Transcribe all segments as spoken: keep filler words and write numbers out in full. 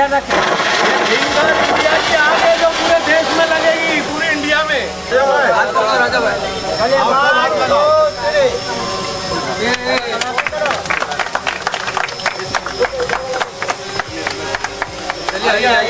अंदर रखें। Thinker India की आगे जो पूरे देश में लगेगी, पूरे इंडिया में। राजा भाई चलिए आइए।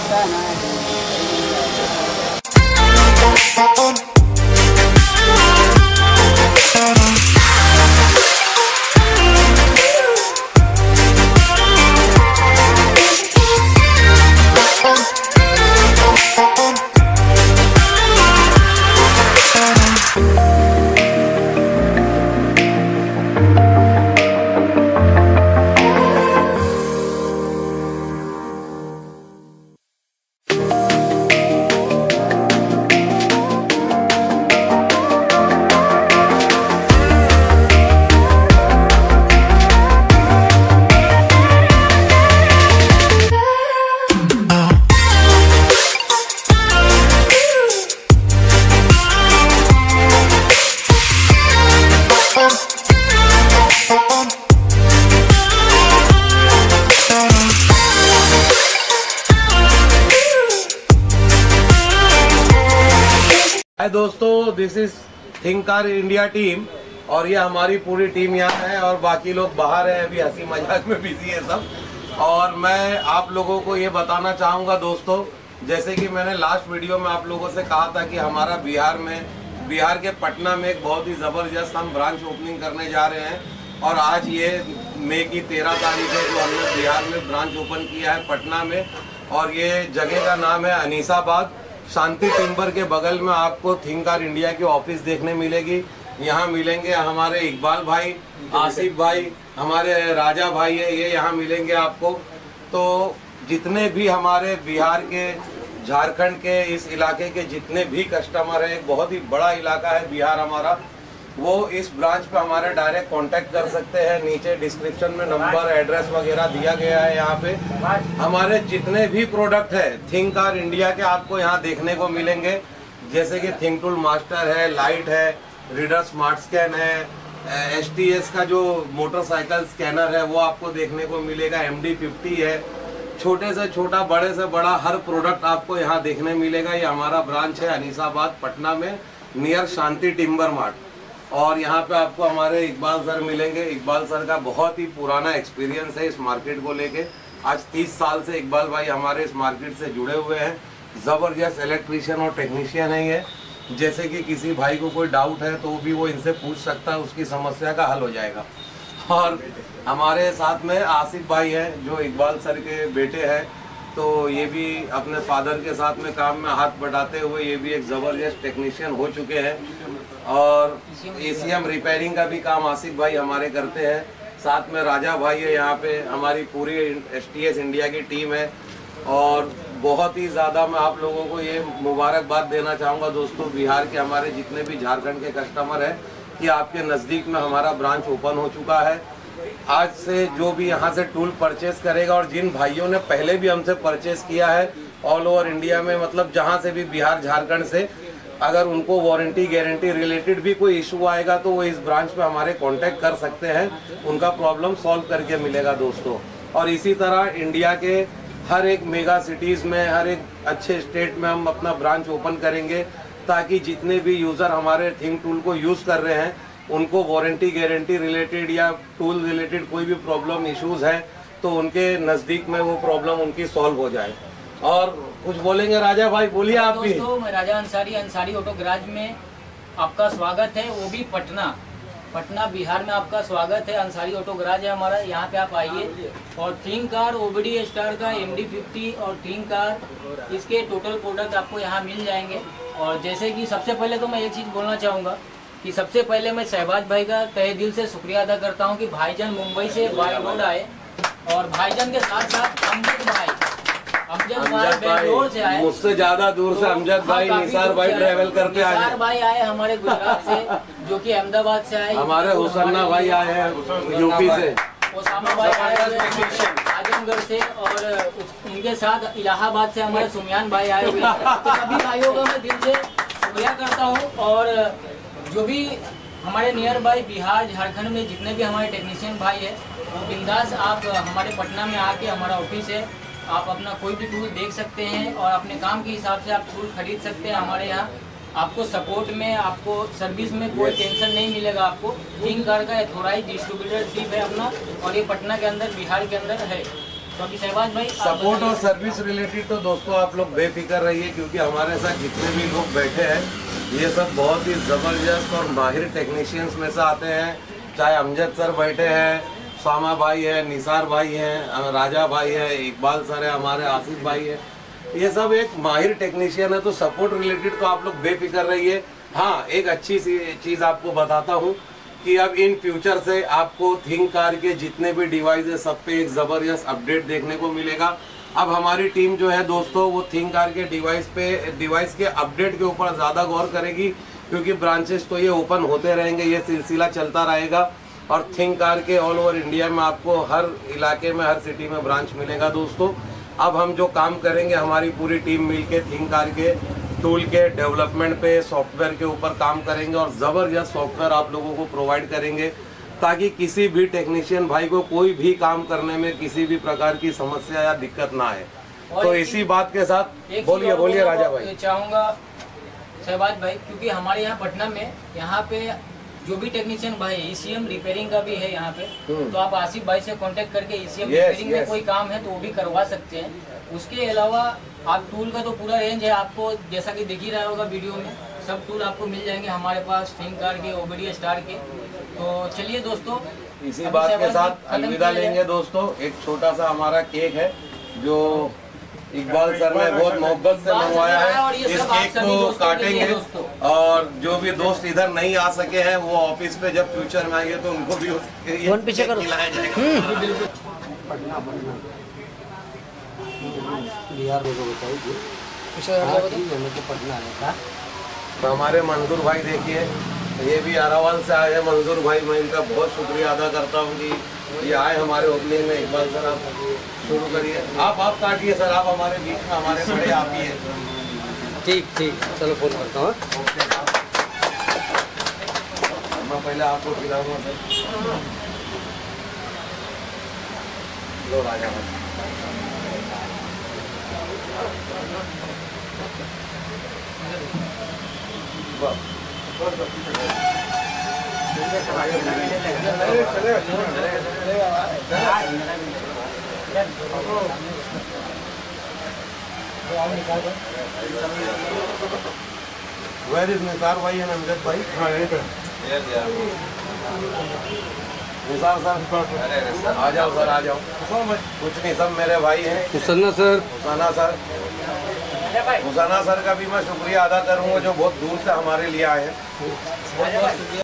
हाय दोस्तों, this is thinker India team और ये हमारी पूरी टीम यहाँ है और बाकी लोग बाहर हैं, अभी हंसी मजाक में बिजी है सब। और मैं आप लोगों को ये बताना चाहूँगा दोस्तों, जैसे कि मैंने लास्ट वीडियो में आप लोगों से कहा था कि हमारा बिहार में बिहार के पटना में एक बहुत ही ज़बरदस्त हम ब्रांच ओपनिंग करने जा रहे हैं। और आज ये मई की तेरह तारीख है जो हमने बिहार में ब्रांच ओपन किया है पटना में। और ये जगह का नाम है अनीसाबाद। शांति टिम्बर के बगल में आपको थिंकर इंडिया की ऑफिस देखने मिलेगी। यहाँ मिलेंगे हमारे इकबाल भाई, आसिफ भाई, हमारे राजा भाई है, ये यहाँ मिलेंगे आपको। तो जितने भी हमारे बिहार के, झारखंड के, इस इलाके के जितने भी कस्टमर हैं, एक बहुत ही बड़ा इलाका है बिहार हमारा, वो इस ब्रांच पे हमारे डायरेक्ट कांटेक्ट कर सकते हैं। नीचे डिस्क्रिप्शन में नंबर, एड्रेस वगैरह दिया गया है। यहाँ पे हमारे जितने भी प्रोडक्ट है थिंकर इंडिया के आपको यहाँ देखने को मिलेंगे, जैसे कि थिंक टूल मास्टर है, लाइट है, रीडर स्मार्ट स्कैन है, एस टी एस का जो मोटरसाइकिल स्कैनर है वो आपको देखने को मिलेगा, एम डी फिफ्टी है, छोटे से छोटा बड़े से बड़ा हर प्रोडक्ट आपको यहाँ देखने मिलेगा। ये हमारा ब्रांच है अनीसाबाद पटना में, नियर शांति टिम्बर मार्ट। और यहाँ पे आपको हमारे इकबाल सर मिलेंगे। इकबाल सर का बहुत ही पुराना एक्सपीरियंस है इस मार्केट को लेके। आज तीस साल से इकबाल भाई हमारे इस मार्केट से जुड़े हुए हैं। ज़बरदस्त इलेक्ट्रीशियन और टेक्नीशियन है ये। जैसे कि किसी भाई को कोई डाउट है तो भी वो इनसे पूछ सकता है, उसकी समस्या का हल हो जाएगा। और हमारे साथ में आसिफ भाई हैं जो इकबाल सर के बेटे हैं, तो ये भी अपने फादर के साथ में काम में हाथ बटाते हुए ये भी एक ज़बरदस्त टेक्नीशियन हो चुके हैं। और एसीएम रिपेयरिंग का भी काम आसिफ भाई हमारे करते हैं। साथ में राजा भाई है, यहाँ पे हमारी पूरी एसटीएस इंडिया की टीम है। और बहुत ही ज़्यादा मैं आप लोगों को ये मुबारकबाद देना चाहूँगा दोस्तों, बिहार के हमारे जितने भी झारखंड के कस्टमर हैं, कि आपके नज़दीक में हमारा ब्रांच ओपन हो चुका है। आज से जो भी यहाँ से टूल परचेस करेगा, और जिन भाइयों ने पहले भी हमसे परचेस किया है ऑल ओवर इंडिया में, मतलब जहाँ से भी बिहार झारखंड से, अगर उनको वारंटी गारंटी रिलेटेड भी कोई इशू आएगा तो वो इस ब्रांच पे हमारे कांटेक्ट कर सकते हैं, उनका प्रॉब्लम सॉल्व करके मिलेगा दोस्तों। और इसी तरह इंडिया के हर एक मेगा सिटीज़ में, हर एक अच्छे स्टेट में हम अपना ब्रांच ओपन करेंगे, ताकि जितने भी यूज़र हमारे थिंक टूल को यूज़ कर रहे हैं उनको वारंटी गारंटी रिलेटेड या टूल रिलेटेड कोई भी प्रॉब्लम इश्यूज़ हैं तो उनके नज़दीक में वो प्रॉब्लम उनकी सॉल्व हो जाए। और कुछ बोलेंगे राजा भाई, बोलिए आप भी। दोस्तों, मैं राजा अंसारी, अंसारी ऑटो गैराज में आपका स्वागत है, वो भी पटना पटना बिहार में आपका स्वागत है। अंसारी ऑटो गैराज है हमारा, यहाँ पे आप आइए। और थिंकर ओबीडी स्टार का एम डी फिफ्टी और थिंकर, इसके टोटल प्रोडक्ट आपको यहाँ मिल जाएंगे। और जैसे कि सबसे पहले तो मैं एक चीज़ बोलना चाहूँगा कि सबसे पहले मैं शहबाज भाई का तहे दिल से शुक्रिया अदा करता हूँ कि भाईजान मुंबई से बाय रोड आए, और भाईजान के साथ साथ अमजद भाई अमजद भाई बेंगलोर से आए, मुझसे ज्यादा दूर से अमजद भाई, निसार भाई ट्रेवल करते आए। निसार भाई आए हमारे गुजरात से, जो कि अहमदाबाद से आए। हमारे हुसन्ना भाई आए हैं यूपी से, ओसामा भाई आए आजमगढ़ से, और उनके साथ इलाहाबाद से हमारे सुमियान भाई आए हुए हैं। तो सभी भाइयों का मैं दिल से शुक्रिया करता हूँ। और जो भी हमारे नियर बाई बिहार झारखंड में जितने भी हमारे टेक्नीशियन भाई है, वो बिंदास आप हमारे पटना में आके, हमारा ऑफिस है, आप अपना कोई भी टूल देख सकते हैं और अपने काम के हिसाब से आप टूल खरीद सकते हैं हमारे यहाँ। आपको सपोर्ट में, आपको सर्विस में कोई टेंशन नहीं मिलेगा। आपको थिंक कार का एथोराइज डिस्ट्रीब्यूटरशिप है अपना, और ये पटना के अंदर, बिहार के अंदर है। तो अभी शहबाज भाई सपोर्ट और सर्विस रिलेटेड तो दोस्तों आप लोग बेफिक्र रहिए, क्योंकि हमारे साथ जितने भी लोग बैठे हैं ये सब बहुत ही ज़बरदस्त और माहिर टेक्नीशियंस में से आते हैं। चाहे अमजद सर बैठे हैं, सामा भाई है, निसार भाई हैं, राजा भाई है, इकबाल सर है, हमारे आसिफ भाई है, ये सब एक माहिर टेक्नीशियन है। तो सपोर्ट रिलेटेड तो आप लोग बेफिक्र रहिए। हाँ, एक अच्छी सी चीज़ आपको बताता हूँ कि अब इन फ्यूचर से आपको थिंक कार के जितने भी डिवाइस है सब पे एक ज़बरदस्त अपडेट देखने को मिलेगा। अब हमारी टीम जो है दोस्तों वो थिंक कार के डिवाइस पे डिवाइस के अपडेट के ऊपर ज़्यादा गौर करेगी, क्योंकि ब्रांचेस तो ये ओपन होते रहेंगे, ये सिलसिला चलता रहेगा। और थिंक कार के ऑल ओवर इंडिया में आपको हर इलाके में, हर सिटी में ब्रांच मिलेगा दोस्तों। अब हम जो काम करेंगे, हमारी पूरी टीम मिलके थिंक कार के टूल के डेवलपमेंट पे, सॉफ्टवेयर के ऊपर काम करेंगे और ज़बरदस्त सॉफ्टवेयर आप लोगों को प्रोवाइड करेंगे, ताकि किसी भी टेक्नीशियन भाई को कोई भी काम करने में किसी भी प्रकार की समस्या या दिक्कत ना आए। तो इसी बात के साथ बोलिए बोलिए राजा भाई। चाहूँगा शहबाज भाई, क्योंकि हमारे यहाँ पटना में यहाँ पे जो भी टेक्नीशियन भाई ईसीएम रिपेयरिंग का भी है यहाँ पे, तो आप आसिफ भाई से कांटेक्ट करके ईसीएम रिपेयरिंग में कोई काम है तो वो भी करवा सकते हैं। उसके अलावा आप टूल का तो पूरा रेंज है, आपको जैसा कि दिख ही रहा होगा वीडियो में, सब टूल आपको मिल जाएंगे हमारे पास थिंक कार के, ओबीडी स्टार के। तो चलिए दोस्तों, इसी बात के साथ अलविदा लेंगे दोस्तों। एक छोटा सा हमारा केक है जो इकबाल सर ने बहुत मोहब्बत से मंगवाया है, इस केक को काटेंगे और जो भी दोस्त इधर नहीं आ सके हैं वो ऑफिस पे जब फ्यूचर में आएंगे तो उनको भी पीछे करो खिलाया जाएगा। बिहार में बताइए पटना है। तो हमारे मंजूर भाई देखिए, ये भी अरावल से आए हैं मंजूर भाई। मैं इनका बहुत शुक्रिया अदा करता हूँ कि ये आए हमारे ओपनिंग में। इकबाल सर आप शुरू करिए, आप आप काटिए सर, आप हमारे बीच में, हमारे बड़े आप ही हैं। ठीक ठीक, चलो फोन करता हूँ। मैं पहले आपको खिलाऊंगा सर। लो राजा भाई। Where is निसार भाई and अमजद भाई? निसार सर आ जाओ सर, आ जाओ। कुछ नहीं, सब मेरे भाई हैं। Husaina sir, Husaina sir, Husaina sir का भी मैं शुक्रिया अदा करूँगा जो बहुत दूर से हमारे लिए आए हैं।